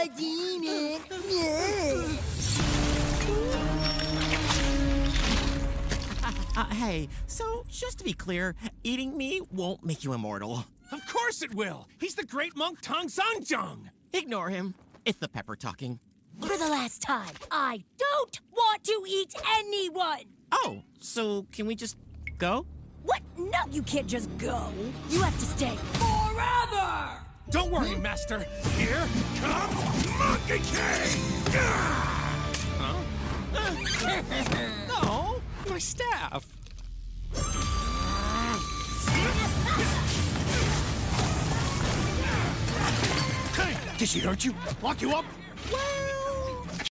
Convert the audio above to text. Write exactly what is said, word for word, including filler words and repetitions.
a demon. Uh, hey, so just to be clear, eating me won't make you immortal. Of course it will. He's the great monk Tong Zangjong. Ignore him. It's the pepper talking. For the last time, I don't want to eat anyone. Oh, so can we just go? What? No, you can't just go. You have to stay forever. Don't worry, Master. Here comes Monkey King! Huh? No, my staff. Hey, did she hurt you? Lock you up? Well,